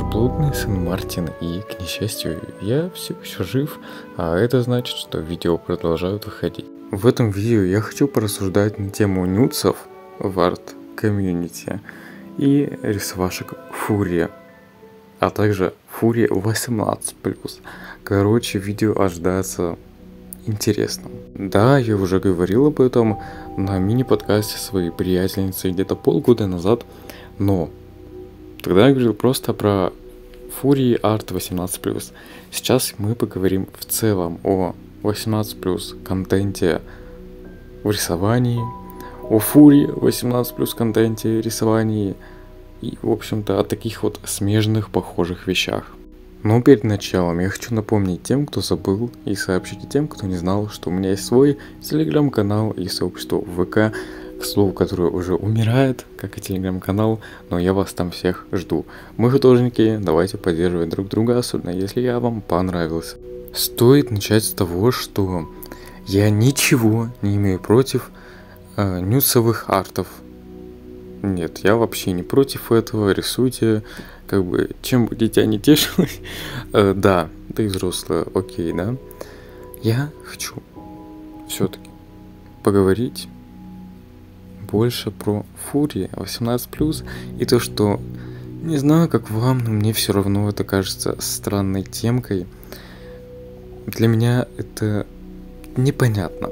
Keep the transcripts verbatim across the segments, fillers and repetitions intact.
блудный сын Мартин, и, к несчастью, я все еще жив, а это значит, что видео продолжают выходить. В этом видео я хочу порассуждать на тему нюцев в арт-комьюнити и рисовашек Фурия, а также Фурия восемнадцать плюс. Короче, видео ожидается интересным. Да, я уже говорил об этом на мини-подкасте своей приятельницы где-то полгода назад, но тогда я говорил просто про Фурии Арт восемнадцать плюс. Сейчас мы поговорим в целом о восемнадцать плюс контенте в рисовании, о Фурии восемнадцать плюс контенте, рисовании и, в общем-то, о таких вот смежных, похожих вещах. Но перед началом я хочу напомнить тем, кто забыл, и сообщить тем, кто не знал, что у меня есть свой телеграм-канал и сообщество в ВК, к слову, которое уже умирает, как и телеграм-канал, но я вас там всех жду. Мы художники, давайте поддерживать друг друга, особенно если я вам понравился. Стоит начать с того, что я ничего не имею против э, нюцевых артов. Нет, я вообще не против этого, рисуйте, как бы, чем бы дитя не тешилось. э, да, ты взрослая, окей, да. Я хочу все-таки поговорить больше про Фурии восемнадцать плюс и то, что не знаю, как вам, но мне все равно это кажется странной темкой. Для меня это непонятно.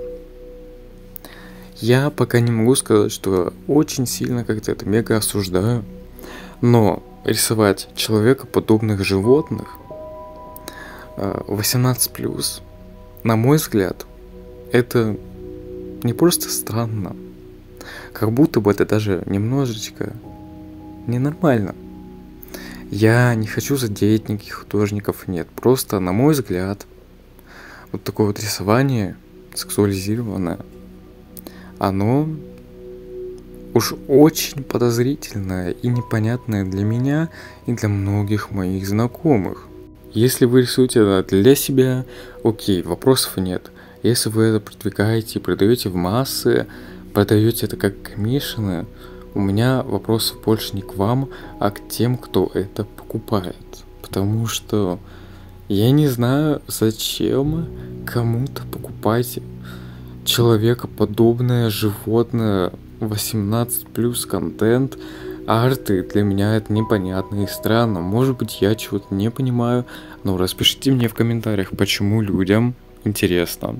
Я пока не могу сказать, что очень сильно как-то это мега осуждаю, но рисовать человекоподобных животных восемнадцать плюс, на мой взгляд, это не просто странно, как будто бы это даже немножечко ненормально. Я не хочу задеть никаких художников, нет, просто, на мой взгляд, вот такое вот рисование сексуализированное, оно уж очень подозрительное и непонятное для меня и для многих моих знакомых. Если вы рисуете это для себя, окей, вопросов нет. Если вы это продвигаете и продаете в массы, продаете это как коммишины, у меня вопросов больше не к вам, а к тем, кто это покупает. Потому что я не знаю, зачем кому-то покупать человекоподобное животное восемнадцать плюс контент, арты. Для меня это непонятно и странно. Может быть, я чего-то не понимаю, но распишите мне в комментариях, почему людям интересно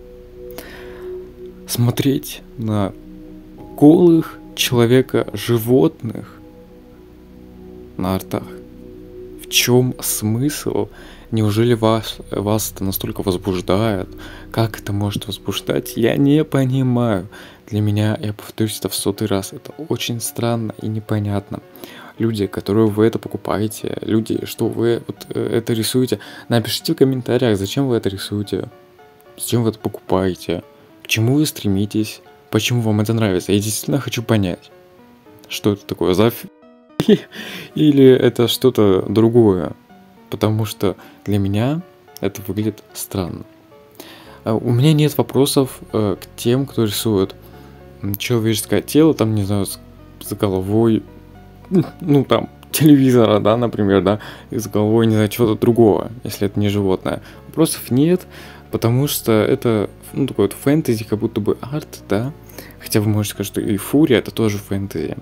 смотреть на голых человека-животных на артах. В чем смысл? Неужели вас, вас это настолько возбуждает? Как это может возбуждать? Я не понимаю. Для меня, я повторюсь это в сотый раз, это очень странно и непонятно. Люди, которые вы это покупаете, люди, что вы вот это рисуете, напишите в комментариях, зачем вы это рисуете, зачем вы это покупаете, к чему вы стремитесь, почему вам это нравится. Я действительно хочу понять, что это такое за фи... или это что-то другое. Потому что для меня это выглядит странно. У меня нет вопросов э, к тем, кто рисует человеческое тело, там, не знаю, с, с головой, ну, там, телевизора, да, например, да, и с головой, не знаю, чего-то другого, если это не животное. Вопросов нет, потому что это, ну, такой вот фэнтези, как будто бы арт, да, хотя вы можете сказать, что и Фурия это тоже фэнтези.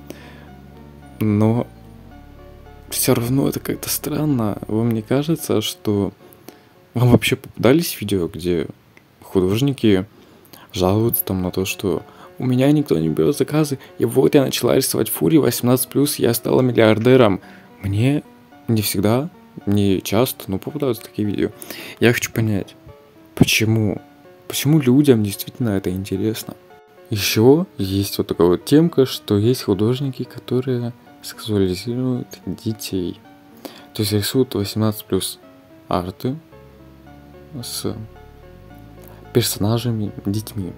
Но все равно это как-то странно. Вам не кажется, что вам вообще попадались видео, где художники жалуются там на то, что у меня никто не берет заказы, и вот я начала рисовать Фурии восемнадцать плюс, я стала миллиардером. Мне не всегда, не часто, но попадаются такие видео. Я хочу понять, почему? Почему людям действительно это интересно? Еще есть вот такая вот темка, что есть художники, которые сексуализируют детей. То есть рисуют восемнадцать плюс арты с персонажами, детьми.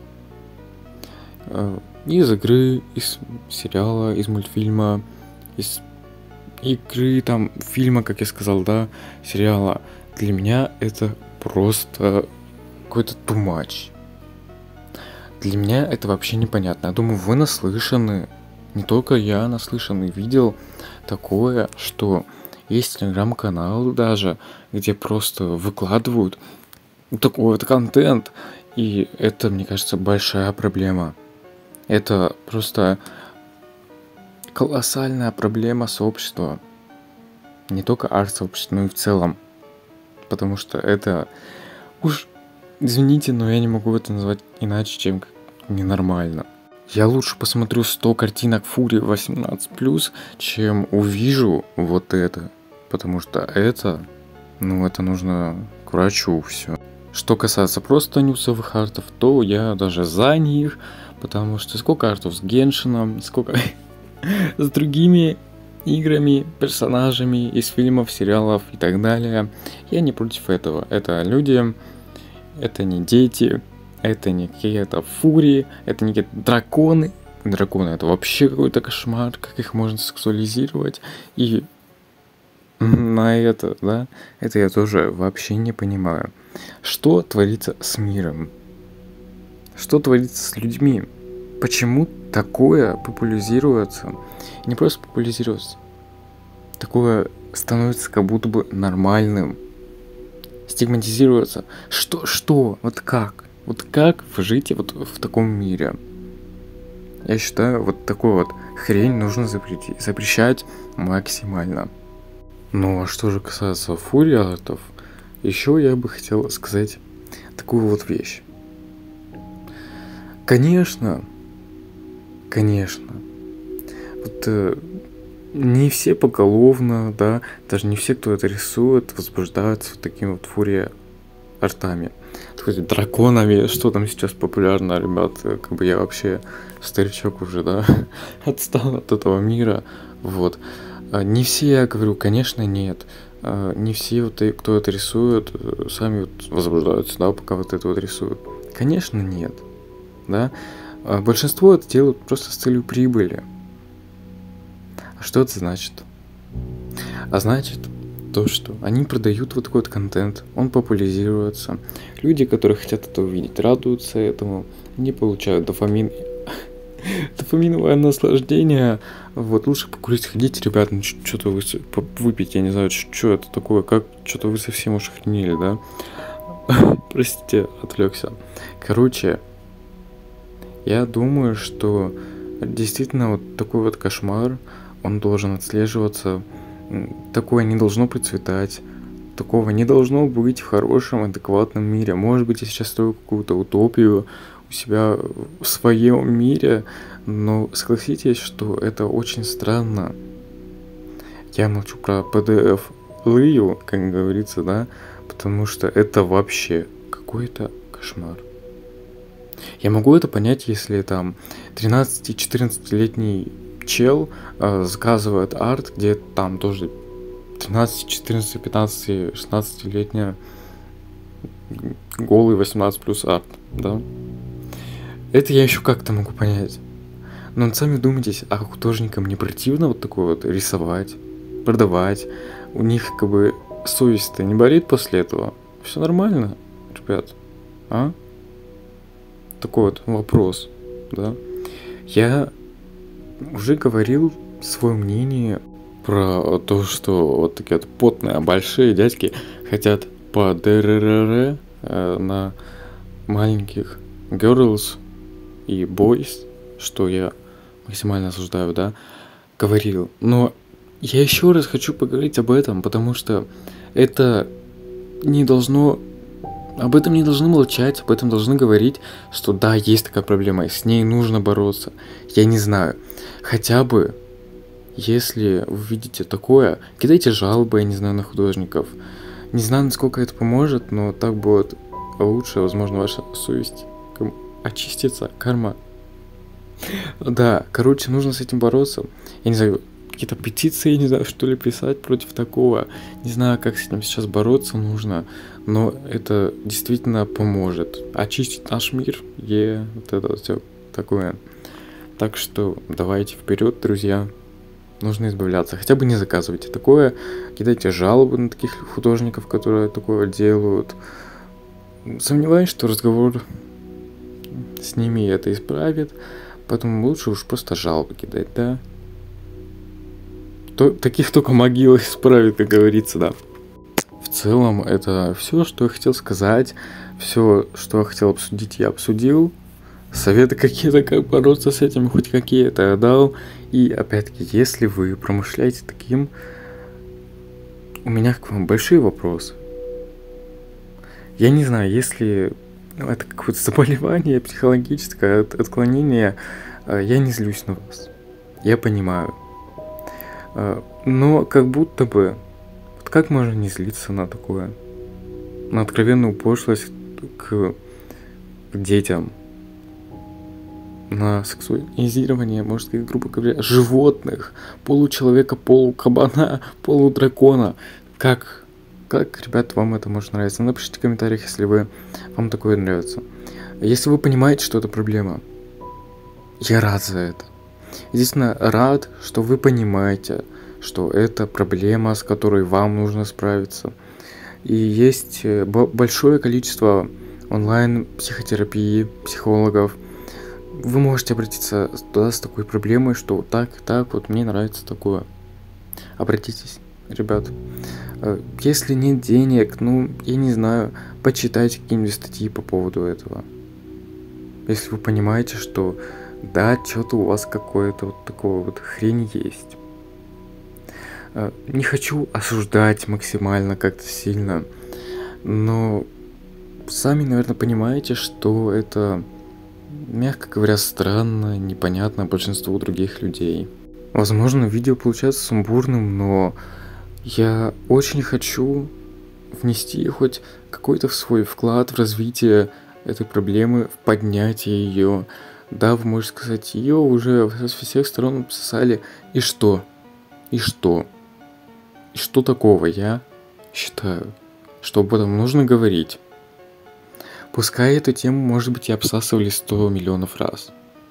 Из игры, из сериала, из мультфильма, из игры, там, фильма, как я сказал, да, сериала. Для меня это просто какой-то too much. Для меня это вообще непонятно. Я думаю, вы наслышаны. Не только я наслышан и видел такое, что есть телеграм-каналы даже, где просто выкладывают такой вот контент, и это, мне кажется, большая проблема. Это просто колоссальная проблема сообщества. Не только арт-сообщества, но и в целом. Потому что это уж, извините, но я не могу это назвать иначе, чем ненормально. Я лучше посмотрю сто картинок Фури восемнадцать плюс, чем увижу вот это. Потому что это, ну это нужно к врачу все. Что касается просто нюцевых артов, то я даже за них. Потому что сколько артов с Геншином, сколько с другими играми, персонажами из фильмов, сериалов и так далее. Я не против этого. Это люди, это не дети, это не какие-то фурии, это не какие-то драконы. Драконы это вообще какой-то кошмар, как их можно сексуализировать. И на это, да, это я тоже вообще не понимаю. Что творится с миром? Что творится с людьми? Почему такое популяризируется? Не просто популяризируется. Такое становится как будто бы нормальным. Стигматизируется. Что? Что? Вот как? Вот как вы жите вот в таком мире? Я считаю, вот такую вот хрень нужно запретить, запрещать максимально. Ну а что же касается фури-артов, еще я бы хотел сказать такую вот вещь. Конечно, конечно, вот э, не все поголовно, да, даже не все, кто это рисует, возбуждаются вот такими вот фури-артами. Драконами, что там сейчас популярно, ребят, как бы я вообще старичок уже, да, отстал от этого мира, вот. Не все, я говорю, конечно, нет. Не все, вот, кто это рисует, сами вот возбуждаются, да, пока вот это вот рисуют. Конечно, нет, да. Большинство это делают просто с целью прибыли. А что это значит? А значит то, что они продают вот такой вот контент, он популяризируется. Люди, которые хотят это увидеть, радуются этому, не получают дофамин. Дофаминовое наслаждение. Вот, лучше покурить, ходите, ребят, ну что-то вы выпить, я не знаю, что это такое, как, что-то вы совсем уж охренели, да? Простите, отвлекся. Короче, я думаю, что действительно вот такой вот кошмар, он должен отслеживаться. Такое не должно процветать. Такого не должно быть в хорошем, адекватном мире. Может быть, я сейчас строю какую-то утопию у себя в своем мире, но согласитесь, что это очень странно. Я молчу про пи ди эф-лыю, как говорится, да, потому что это вообще какой-то кошмар. Я могу это понять, если там тринадцати-четырнадцатилетний чел э, заказывает арт, где там тоже тринадцать, четырнадцать, пятнадцать, шестнадцатилетняя голый восемнадцать плюс арт, да? Это я еще как-то могу понять. Но сами думайтесь, а художникам не противно вот такое вот рисовать, продавать? У них как бы совесть-то не болит после этого? Все нормально, ребят? А? Такой вот вопрос, да? Я уже говорил свое мнение про то, что вот такие вот потные большие дядьки хотят по ДРР э, на маленьких girls и boys, что я максимально осуждаю, да, говорил. Но я еще раз хочу поговорить об этом, потому что это не должно... Об этом не должны молчать, об этом должны говорить, что да, есть такая проблема, и с ней нужно бороться. Я не знаю. Хотя бы, если вы видите такое, кидайте жалобы, я не знаю, на художников. Не знаю, насколько это поможет, но так будет лучше, возможно, ваша совесть очистится, карма. Да, короче, нужно с этим бороться. Я не знаю, какие-то петиции, не знаю, что ли писать против такого. Не знаю, как с этим сейчас бороться нужно, но это действительно поможет очистить наш мир и вот это все такое. Так что давайте вперед, друзья. Нужно избавляться. Хотя бы не заказывайте такое. Кидайте жалобы на таких художников, которые такое делают. Сомневаюсь, что разговор с ними это исправит. Поэтому лучше уж просто жалобы кидать, да? то, таких только могила исправит, как говорится, да. В целом, это все, что я хотел сказать. Все, что я хотел обсудить, я обсудил. Советы какие-то, как бороться с этим, хоть какие-то я дал. И опять-таки, если вы промышляете таким, у меня к вам большие вопросы. Я не знаю, если это какое-то заболевание психологическое, отклонение, я не злюсь на вас. Я понимаю. Но как будто бы, вот как можно не злиться на такое? На откровенную пошлость к, к детям. На сексуализирование, можно сказать, грубо говоря, животных, получеловека, полукабана, полудракона. Как, как, ребят, вам это может нравиться? Напишите в комментариях, если вы, вам такое нравится. Если вы понимаете, что это проблема, я рад за это. Единственное, рад, что вы понимаете, что это проблема, с которой вам нужно справиться. И есть большое количество онлайн-психотерапии, психологов. Вы можете обратиться туда с такой проблемой, что так и так, вот мне нравится такое. Обратитесь, ребят. Если нет денег, ну, я не знаю, почитайте какие-нибудь статьи по поводу этого. Если вы понимаете, что да, что-то у вас какое-то вот такое вот хрень есть. Не хочу осуждать максимально как-то сильно, но сами, наверное, понимаете, что это, мягко говоря, странно, непонятно большинству других людей. Возможно, видео получается сумбурным, но я очень хочу внести хоть какой-то свой вклад в развитие этой проблемы, в поднятие ее. Да, вы можете сказать, ее уже со всех сторон обсосали. И что? И что? И что такого? Я считаю, что об этом нужно говорить. Пускай эту тему, может быть, и обсасывали сто миллионов раз.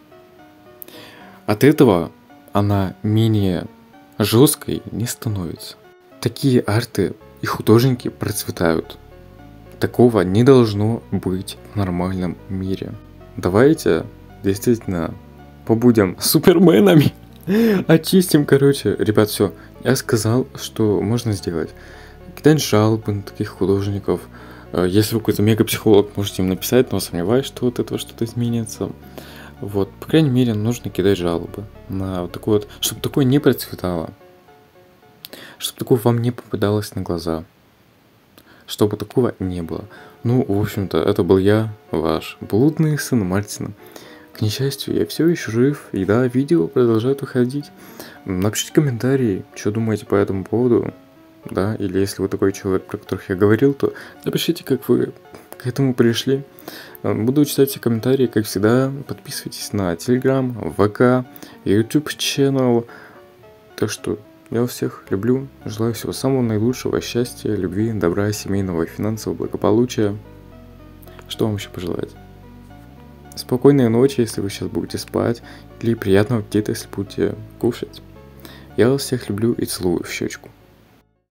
От этого она менее жесткой не становится. Такие арты и художники процветают. Такого не должно быть в нормальном мире. Давайте действительно побудем суперменами. Очистим, короче. Ребят, все. Я сказал, что можно сделать. Кидать жалобы на таких художников. Если вы какой-то мега-психолог, можете им написать, но сомневаюсь, что от этого что-то изменится. Вот, по крайней мере, нужно кидать жалобы на вот такое вот, чтобы такое не процветало. Чтобы такое вам не попадалось на глаза. Чтобы такого не было. Ну, в общем-то, это был я, ваш блудный сын Мартина. К несчастью, я все еще жив, и да, видео продолжают выходить. Напишите комментарии, что думаете по этому поводу. Да, или если вы такой человек, про которых я говорил, то напишите, как вы к этому пришли. Буду читать все комментарии, как всегда. Подписывайтесь на Telegram, ВК, YouTube channel. Так что я вас всех люблю. Желаю всего самого наилучшего, счастья, любви, добра, семейного и финансового благополучия. Что вам еще пожелать? Спокойной ночи, если вы сейчас будете спать. Или приятного аппетита, если будете кушать. Я вас всех люблю и целую в щечку.